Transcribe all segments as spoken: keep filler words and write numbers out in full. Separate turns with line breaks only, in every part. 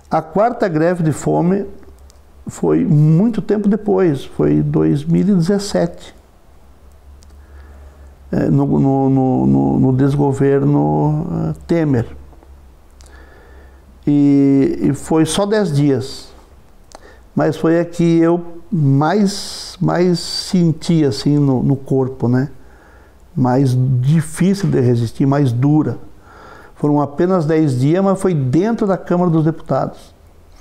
A quarta greve de fome foi muito tempo depois, foi em dois mil e dezessete, no, no, no, no desgoverno Temer. E, e foi só dez dias, mas foi a que eu mais, mais senti assim no, no corpo, né? Mais difícil de resistir, mais dura. Foram apenas dez dias, mas foi dentro da Câmara dos Deputados.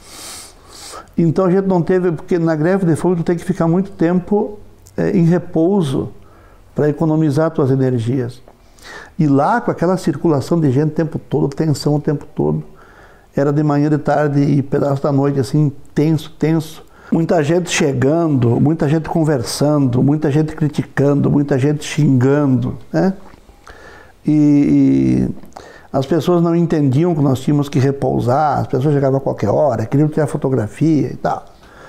Então a gente não teve, porque na greve de fome tu tem que ficar muito tempo é, em repouso para economizar tuas energias. E lá, com aquela circulação de gente o tempo todo, tensão o tempo todo, era de manhã, de tarde e pedaço da noite, assim, tenso, tenso. Muita gente chegando, muita gente conversando, muita gente criticando, muita gente xingando, né? E, e as pessoas não entendiam que nós tínhamos que repousar, as pessoas chegavam a qualquer hora, queriam tirar fotografia e tal.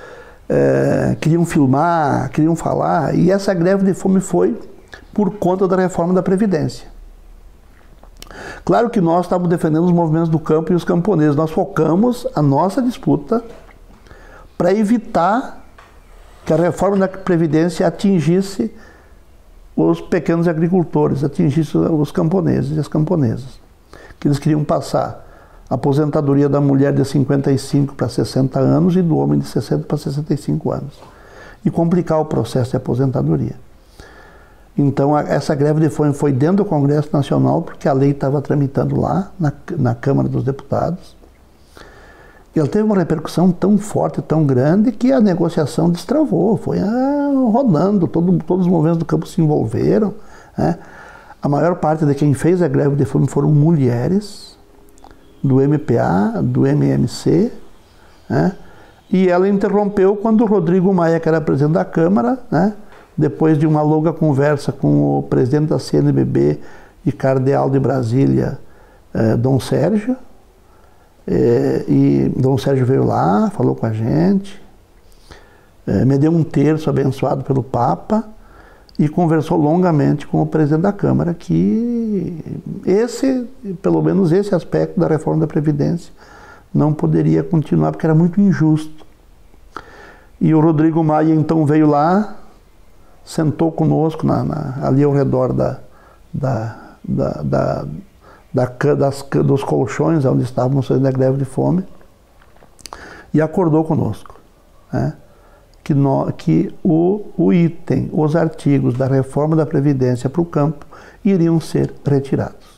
É, queriam filmar, queriam falar, e essa greve de fome foi por conta da reforma da Previdência. Claro que nós estávamos defendendo os movimentos do campo e os camponeses, nós focamos a nossa disputa para evitar que a reforma da Previdência atingisse os pequenos agricultores, atingisse os camponeses e as camponesas. Que eles queriam passar a aposentadoria da mulher de cinquenta e cinco para sessenta anos e do homem de sessenta para sessenta e cinco anos. E complicar o processo de aposentadoria. Então, a, essa greve de fome foi dentro do Congresso Nacional, porque a lei estava tramitando lá, na, na Câmara dos Deputados. E ela teve uma repercussão tão forte, tão grande, que a negociação destravou, foi ah, rodando, todo, todos os movimentos do campo se envolveram, né? A maior parte de quem fez a greve de fome foram mulheres do M P A, do M M C, né? E ela interrompeu quando o Rodrigo Maia, que era presidente da Câmara, né? Depois de uma longa conversa com o presidente da C N B B e cardeal de Brasília, eh, Dom Sérgio, eh, e Dom Sérgio veio lá, falou com a gente, eh, me deu um terço abençoado pelo Papa, e conversou longamente com o presidente da Câmara que esse, pelo menos esse aspecto da reforma da Previdência não poderia continuar, porque era muito injusto. E o Rodrigo Maia então veio lá, sentou conosco na, na, ali ao redor da, da, da, da, da, das, dos colchões onde estávamos fazendo a greve de fome e acordou conosco, né? Que, no, que o, o item, os artigos da reforma da Previdência para o campo iriam ser retirados.